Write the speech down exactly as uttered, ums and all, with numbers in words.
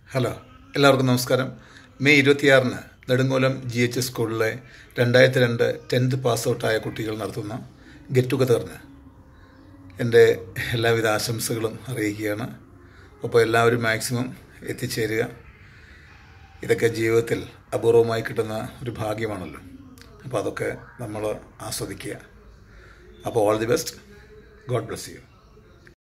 Hello, എല്ലാവർക്കും നമസ്കാരം. May ഇരുപത്തിയാറിന് നെടുങ്കോലം ജി എച്ച് എസ് സ്കൂളിലെ രണ്ടായിരത്തി രണ്ട് ടെൻത്ത് പാസ് ഔട്ടായ കുട്ടികൾ നടത്തുന്ന ഗെറ്റ് ടുഗദറിന് എൻ്റെ എല്ലാവിധ ആശംസകളും അറിയിക്കുകയാണ്. അപ്പോൾ എല്ലാവരും മാക്സിമം എത്തിച്ചേരുക. ഇതൊക്കെ ജീവിതത്തിൽ അപൂർവമായി കിട്ടുന്ന ഒരു ഭാഗ്യമാണല്ലോ. അപ്പോൾ അതൊക്കെ നമ്മൾ ആസ്വദിക്കുക. അപ്പോൾ all the best. God bless U.